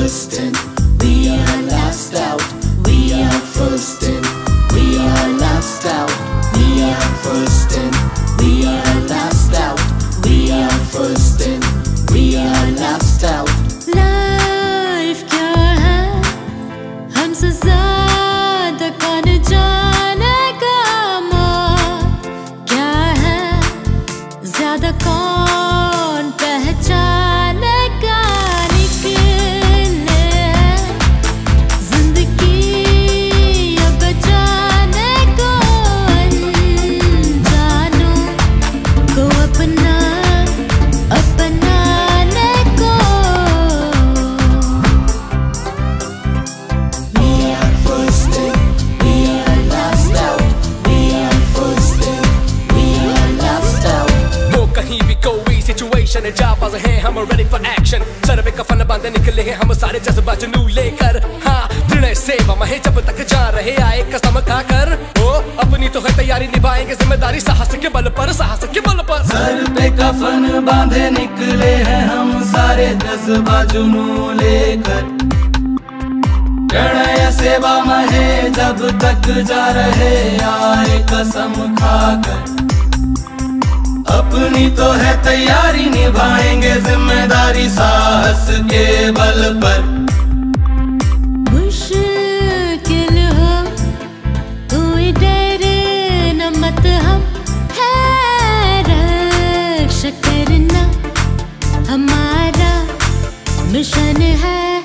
first in, we are last out. We are first in, we are last out. We are first in, we are last out. We are first in, we are last out. Life क्या है हमसे ज़्यादा कौन जानेगा, मौत क्या है ज़्यादा कौन पहचानेगा। निकले जिंदगी अब बचाने को, अनजानों को अपना अपनाने को। We are first in, we are last out. We are first in, we are last out. वो कहीं भी कोई सिचुएशन है, जाबाज हैं हम ready for action। सर पे कफन बांधे निकले हैं हम सारे जज्बा जुनून लेकर। हाँ निर्णय सेवा में जब तक जा रहे आए कसम खाकर। ओ अपनी तो है तैयारी, निभाएंगे जिम्मेदारी साहस के बल पर, साहस के बल पर। सर पे कफन बांधे निकले हैं हम सारे जज्बा जुनून लेकर। प्रणय सेवा में है जब तक जा रहे आए कसम खाकर। अपनी तो है तैयारी, निभाएंगे जिम्मेदारी साहस के बल पर। मुश्किल हो कोई डर न मत, हम है रक्षा करना हमारा मिशन है।